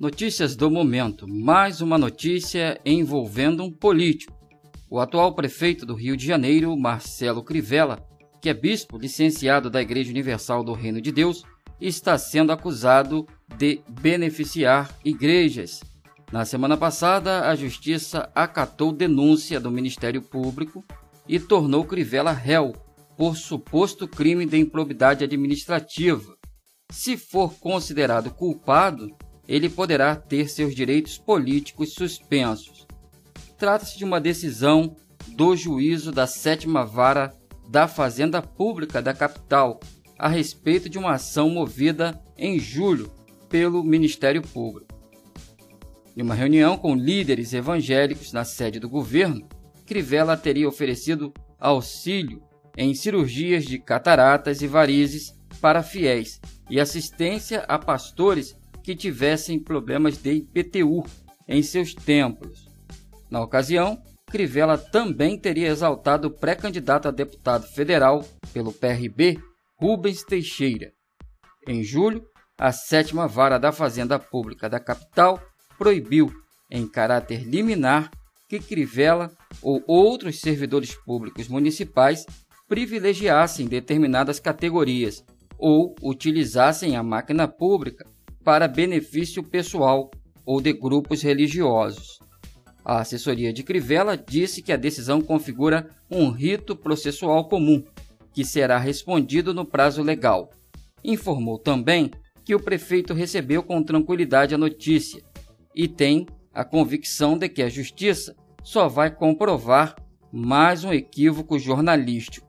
Notícias do momento. Mais uma notícia envolvendo um político. O atual prefeito do Rio de Janeiro, Marcelo Crivella, que é bispo licenciado da Igreja Universal do Reino de Deus, está sendo acusado de beneficiar igrejas. Na semana passada, a Justiça acatou denúncia do Ministério Público e tornou Crivella réu por suposto crime de improbidade administrativa. Se for considerado culpado, ele poderá ter seus direitos políticos suspensos. Trata-se de uma decisão do juízo da 7ª Vara da Fazenda Pública da capital a respeito de uma ação movida em julho pelo Ministério Público. Em uma reunião com líderes evangélicos na sede do governo, Crivella teria oferecido auxílio em cirurgias de cataratas e varizes para fiéis e assistência a pastores que tivessem problemas de IPTU em seus templos. Na ocasião, Crivella também teria exaltado o pré-candidato a deputado federal pelo PRB, Rubens Teixeira. Em julho, a 7ª Vara da Fazenda Pública da capital proibiu, em caráter liminar, que Crivella ou outros servidores públicos municipais privilegiassem determinadas categorias ou utilizassem a máquina pública para benefício pessoal ou de grupos religiosos. A assessoria de Crivella disse que a decisão configura um rito processual comum, que será respondido no prazo legal. Informou também que o prefeito recebeu com tranquilidade a notícia e tem a convicção de que a Justiça só vai comprovar mais um equívoco jornalístico.